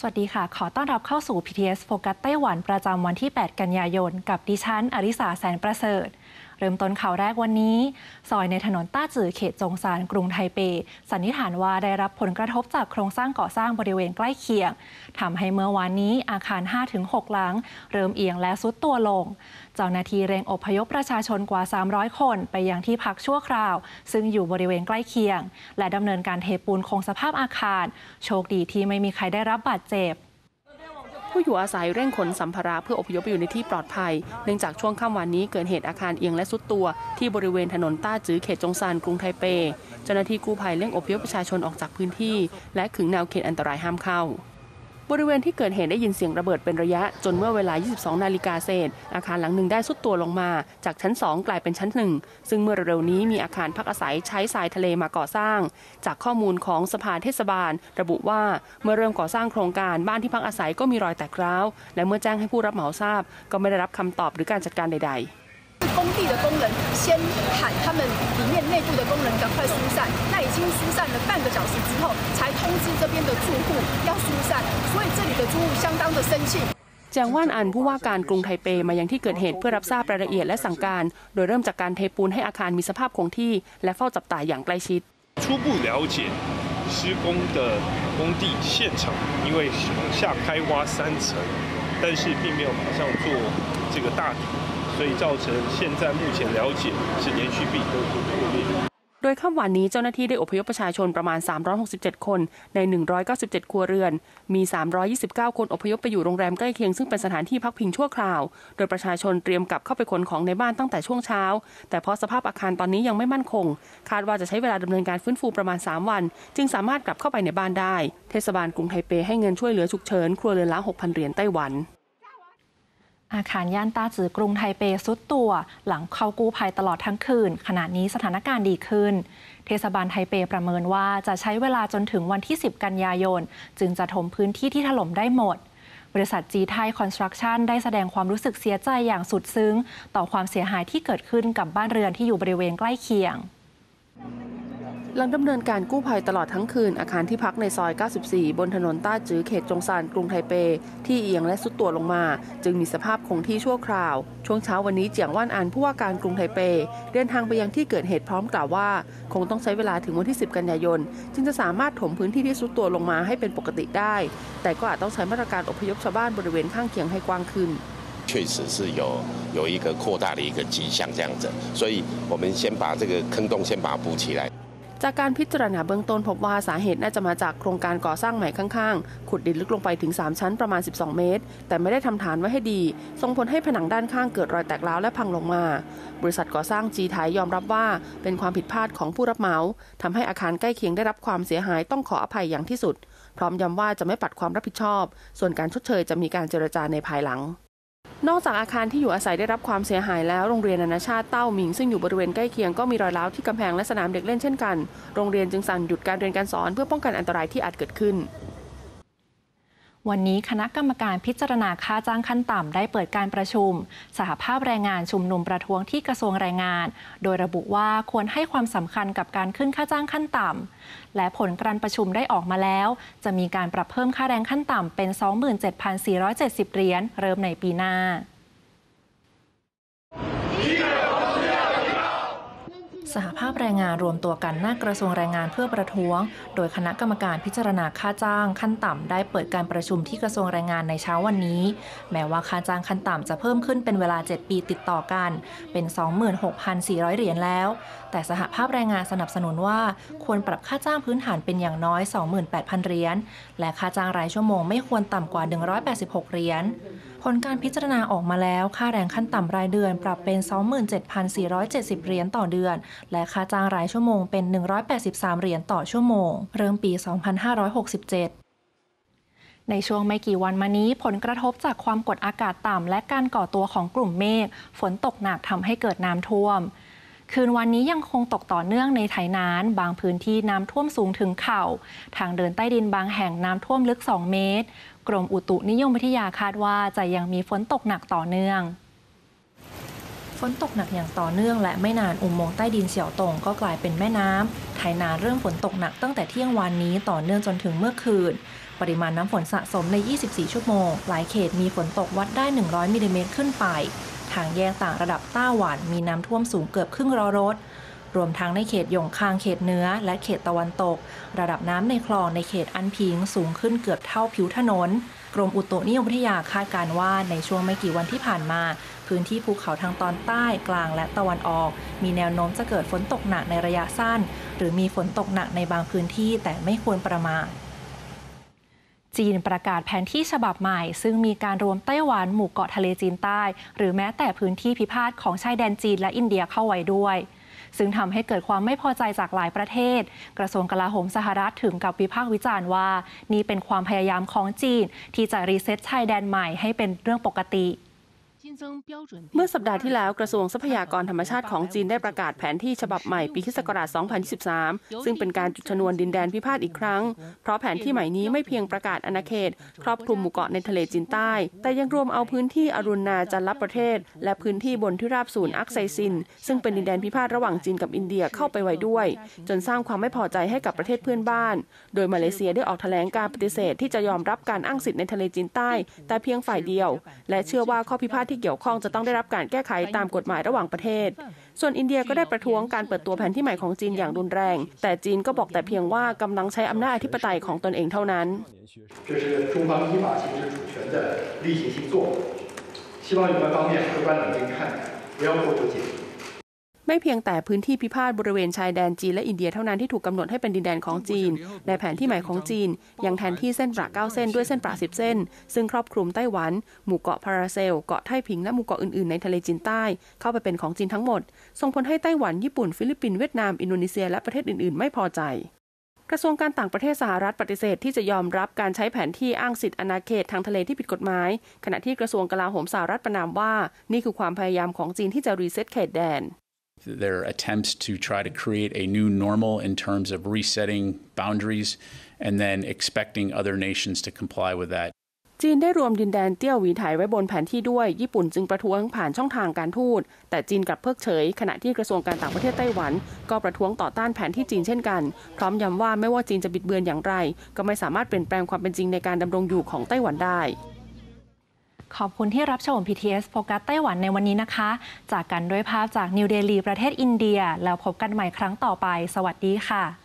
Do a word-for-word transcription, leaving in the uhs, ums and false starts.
สวัสดีค่ะขอต้อนรับเข้าสู่ พี ที เอส Focus ไต้หวันประจำวันที่ แปด กันยายนกับดิฉันอริสาแสนประเสริฐเริ่มต้นข่าวแรกวันนี้ซอยในถนนต้าจื่อเขตจงซานกรุงไทเปสันนิษฐานว่าได้รับผลกระทบจากโครงสร้างก่อสร้างบริเวณใกล้เคียงทำให้เมื่อวานนี้อาคาร ห้าถึงหก หลังเริ่มเอียงและทรุดตัวลงเจ้าหน้าที่เร่งอพยพประชาชนกว่าสามร้อยคนไปยังที่พักชั่วคราวซึ่งอยู่บริเวณใกล้เคียงและดำเนินการเทปูนคงสภาพอาคารโชคดีที่ไม่มีใครได้รับบาดเจ็บผู้อยู่อาศัยเร่งขนสัมภาระเพื่ออพยพไปอยู่ในที่ปลอดภัยเนื่องจากช่วงค่ำวันนี้เกิดเหตุอาคารเอียงและทรุดตัวที่บริเวณถนนต้าจื้อเขตจงซานกรุงไทเปเจ้าหน้าที่กู้ภัยเร่งอพยพประชาชนออกจากพื้นที่และขึงแนวเขตอันตรายห้ามเข้าบริเวณที่เกิดเหตุได้ยินเสียงระเบิดเป็นระยะจนเมื่อเวลา ยี่สิบสอง นาฬิกาเศษอาคารหลังหนึ่งได้ทรุดตัวลงมาจากชั้นสองกลายเป็นชั้นหนึ่งซึ่งเมื่อเร็วๆนี้มีอาคารพักอาศัยใช้ทรายทะเลมาก่อสร้างจากข้อมูลของสภาเทศบาลระบุว่าเมื่อเริ่มก่อสร้างโครงการบ้านที่พักอาศัยก็มีรอยแตกร้าวและเมื่อแจ้งให้ผู้รับเหมาทราบก็ไม่ได้รับคำตอบหรือการจัดการใดๆ工地的工人先喊他们里面内部的工人赶快疏散，那已经疏散了半个小时之后，才通知这边的住户要疏散，所以这里的住户相当的生气。 แจ้งว่านอันผู้ว่าการกรุงไทเปมายังที่เกิดเหตุเพื่อรับทราบรายละเอียดและสั่งการโดยเริ่มจากการเทปูนให้อาคารมีสภาพคงที่และเฝ้าจับตาอย่างใกล้ชิด初步了解施工的工地现场因为往下开挖三层但是并没有马上做这个大底所以造成现在目前了解是连续壁都破裂โดยค่ำวันนี้เจ้าหน้าที่ได้อพยพประชาชนประมาณสามร้อยหกสิบเจ็ดคนในหนึ่งร้อยเก้าสิบเจ็ดครัวเรือนมีสามร้อยยี่สิบเก้าคนอพยพไปอยู่โรงแรมใกล้เคียงซึ่งเป็นสถานที่พักพิงชั่วคราวโดยประชาชนเตรียมกลับเข้าไปขนของในบ้านตั้งแต่ช่วงเช้าแต่เพราะสภาพอาคารตอนนี้ยังไม่มั่นคงคาดว่าจะใช้เวลาดำเนินการฟื้นฟูประมาณสามวันจึงสามารถกลับเข้าไปในบ้านได้เทศบาลกรุงไทเปให้เงินช่วยเหลือฉุกเฉินครัวเรือนละ หกพัน เหรียญไต้หวันอาคารย่านต้าจื่อกรุงไทเปทรุดตัวหลังเข้ากู้ภัยตลอดทั้งคืนขณะนี้สถานการณ์ดีขึ้นเทศบาลไทเปประเมินว่าจะใช้เวลาจนถึงวันที่สิบกันยายนจึงจะถมพื้นที่ที่ถล่มได้หมดบริษัทจีไทยคอนสตรัคชั่นได้แสดงความรู้สึกเสียใจอย่างสุดซึ้งต่อความเสียหายที่เกิดขึ้นกับบ้านเรือนที่อยู่บริเวณใกล้เคียงหลังดำเนินการกู้ภัยตลอดทั้งคืนอาคารที่พักในซอยเก้าสิบสี่บนถนนต้าจื้อเขตจงซานกรุงไทเปที่เอียงและทรุดตัวลงมาจึงมีสภาพคงที่ชั่วคราวช่วงเช้าวันนี้เจียงว่านอันผู้ว่าการกรุงไทเปเดินทางไปยังที่เกิดเหตุพร้อมกล่าวว่าคงต้องใช้เวลาถึงวันที่สิบกันยายนจึงจะสามารถถมพื้นที่ที่ทรุดตัวลงมาให้เป็นปกติได้แต่ก็อาจต้องใช้มาตรการอพยพชาวบ้านบริเวณข้างเคียงให้กว้างขึ้น确实是有有一个扩大的一个迹象这样子，所以我们先把这个坑洞先把它补起来。 จากการพิจารณาเบื้องต้นพบว่าสาเหตุน่าจะมาจากโครงการก่อสร้างใหม่ข้างๆขุดดินลึกลงไปถึงสามชั้นประมาณสิบสองเมตรแต่ไม่ได้ทำฐานไว้ให้ดีส่งผลให้ผนังด้านข้างเกิดรอยแตกร้าวและพังลงมาบริษัทก่อสร้างจีไทยยอมรับว่าเป็นความผิดพลาดของผู้รับเหมาทำให้อาคารใกล้เคียงได้รับความเสียหายต้องขออภัยอย่างที่สุดพร้อมย้ำว่าจะไม่ปัดความรับผิดชอบส่วนการชดเชยจะมีการเจรจาในภายหลังนอกจากอาคารที่อยู่อาศัยได้รับความเสียหายแล้วโรงเรียนนานาชาติเต้าหมิงซึ่งอยู่บริเวณใกล้เคียงก็มีรอยร้าวที่กำแพงและสนามเด็กเล่นเช่นกันโรงเรียนจึงสั่งหยุดการเรียนการสอนเพื่อป้องกันอันตรายที่อาจเกิดขึ้นวันนี้คณะกรรมการพิจารณาค่าจ้างขั้นต่ำได้เปิดการประชุมสหภาพแรงงานชุมนุมประท้วงที่กระทรวงแรงงานโดยระบุว่าควรให้ความสำคัญกับการขึ้นค่าจ้างขั้นต่ำและผลการประชุมได้ออกมาแล้วจะมีการปรับเพิ่มค่าแรงขั้นต่ำเป็น สองหมื่นเจ็ดพันสี่ร้อยเจ็ดสิบ เหรียญเริ่มในปีหน้าสหภาพแรงงานรวมตัวกันหน้ากระทรวงแรงงานเพื่อประท้วงโดยคณะกรรมการพิจารณาค่าจ้างขั้นต่ำได้เปิดการประชุมที่กระทรวงแรงงานในเช้าวันนี้แม้ว่าค่าจ้างขั้นต่ำจะเพิ่มขึ้นเป็นเวลาเจ็ดปีติดต่อกันเป็น สองหมื่นหกพันสี่ร้อย เหรียญแล้วแต่สหภาพแรงงานสนับสนุนว่าควรปรับค่าจ้างพื้นฐานเป็นอย่างน้อย สองหมื่นแปดพัน เหรียญและค่าจ้างรายชั่วโมงไม่ควรต่ำกว่าหนึ่งร้อยแปดสิบหกเหรียญผลการพิจารณาออกมาแล้วค่าแรงขั้นต่ำรายเดือนปรับเป็น สองหมื่นเจ็ดพันสี่ร้อยเจ็ดสิบ เหรียญต่อเดือนและค่าจ้างรายชั่วโมงเป็นหนึ่งร้อยแปดสิบสามเหรียญต่อชั่วโมงเริ่มปี สองพันห้าร้อยหกสิบเจ็ด ในช่วงไม่กี่วันมานี้ผลกระทบจากความกดอากาศต่ำและการก่อตัวของกลุ่มเมฆฝนตกหนักทำให้เกิดน้ำท่วมคืนวันนี้ยังคงตกต่อเนื่องในไถหนานบางพื้นที่น้ำท่วมสูงถึงเข่าทางเดินใต้ดินบางแห่งน้ำท่วมลึกสองเมตรกรมอุตุนิยมวิทยาคาดว่าจะยังมีฝนตกหนักต่อเนื่องฝฝนตกหนักอย่างต่อเนื่องและไม่นานอุโมงค์ใต้ดินเสี่ยวตงก็กลายเป็นแม่น้ำไถนาเริ่มฝนตกหนักตั้งแต่เที่ยงวานนี้ต่อเนื่องจนถึงเมื่อคืนปริมาณน้ำฝนสะสมในยี่สิบสี่ชั่วโมงหลายเขตมีฝนตกวัดได้หนึ่งร้อยมิลลิเมตรขึ้นไปทางแยกต่างระดับต้าหวันมีน้ำท่วมสูงเกือบครึ่งล้อรถรวมทั้งในเขตหยงคางเขตเหนือและเขตตะวันตกระดับน้ำในคลองในเขตอันพิงสูงขึ้นเกือบเท่าผิวถนนกรมอุตุนิยมวิทยาคาดการณ์ว่าในช่วงไม่กี่วันที่ผ่านมาพื้นที่ภูเขาทางตอนใต้กลางและตะวันออกมีแนวโน้มจะเกิดฝนตกหนักในระยะสั้นหรือมีฝนตกหนักในบางพื้นที่แต่ไม่ควรประมาทจีนประกาศแผนที่ฉบับใหม่ซึ่งมีการรวมไต้หวันหมู่เกาะทะเลจีนใต้หรือแม้แต่พื้นที่พิพาทของชายแดนจีนและอินเดียเข้าไว้ด้วยซึ่งทำให้เกิดความไม่พอใจจากหลายประเทศกระทรวงกลาโหมสหรัฐถึงกับวิพากษ์วิจารณ์ว่านี่เป็นความพยายามของจีนที่จะรีเซ็ตชายแดนใหม่ให้เป็นเรื่องปกติเมื่อสัปดาห์ที่แล้วกระทรวงทรัพยากรธรรมชาติของจีนได้ประกาศแผนที่ฉบับใหม่ปีค.ศ. สองพันยี่สิบสามซึ่งเป็นการจุดชนวนดินแดนพิพาทอีกครั้งเพราะแผนที่ใหม่นี้ไม่เพียงประกาศอาณาเขตครอบคลุมหมู่เกาะในทะเลจีนใต้แต่ยังรวมเอาพื้นที่อรุณนาจันทรประเทศและพื้นที่บนที่ราบสูนอักไซซินซึ่งเป็นดินแดนพิพาทระหว่างจีนกับอินเดียเข้าไปไว้ด้วยจนสร้างความไม่พอใจให้กับประเทศเพื่อนบ้านโดยมาเลเซียได้ออกแถลงการปฏิเสธที่จะยอมรับการอ้างสิทธิในทะเลจีนใต้แต่เพียงฝ่ายเดียวและเชื่อว่าข้อพิพาทที่เกี่ยวข้องจะต้องได้รับการแก้ไขตามกฎหมายระหว่างประเทศส่วนอินเดียก็ได้ประท้วงการเปิดตัวแผนที่ใหม่ของจีนอย่างรุนแรงแต่จีนก็บอกแต่เพียงว่ากำลังใช้อำนาจอธิปไตยของตนเองเท่านั้นไม่เพียงแต่พื้นที่พิพาทบริเวณชายแดนจีนและอินเดียเท่านั้นที่ถูกกำหนดให้เป็นดินแดนของจีนในแผนที่ใหม่ของจีนยังแทนที่เส้นประเก้าเส้นด้วยเส้นประสิบเส้นซึ่งครอบคลุมไต้หวันหมู่เกาะพาราเซลเกาะไต้ผิงและหมู่เกาะอื่นๆในทะเลจีนใต้เข้าไปเป็นของจีนทั้งหมดส่งผลให้ไต้หวันญี่ปุ่นฟิลิปปินส์เวียดนามอินโดนีเซียและประเทศอื่นๆไม่พอใจกระทรวงการต่างประเทศสหรัฐปฏิเสธที่จะยอมรับการใช้แผนที่อ้างสิทธิอาณาเขตทางทะเลที่ผิดกฎหมายขณะที่กระทรวงกลาโหมสหรัฐประณามว่านี่คือความพยายามของจีนที่จะรีเซ็ตเขตแดน Their attempts to try to create a new normal in terms of resetting boundaries and then expecting other nations to comply with that. จีนได้รวมดินแดนเตี้ยวหวีไถไว้บนแผนที่ด้วยญี่ปุ่นจึงประท้วงผ่านช่องทางการทูตแต่จีนกลับเพิกเฉยขณะที่กระทรวงการต่างประเทศไต้หวันก็ประท้วงต่อต้านแผนที่จีนเช่นกันพร้อมย้ำว่าไม่ว่าจีนจะบิดเบือนอย่างไรก็ไม่สามารถเปลี่ยนแปลงความเป็นจริงในการดำรงอยู่ของไต้หวันได้ขอบคุณที่รับชม พี ที เอส โฟกัสไต้หวันในวันนี้นะคะจากกันด้วยภาพจากนิวเดลีประเทศอินเดียแล้วพบกันใหม่ครั้งต่อไปสวัสดีค่ะ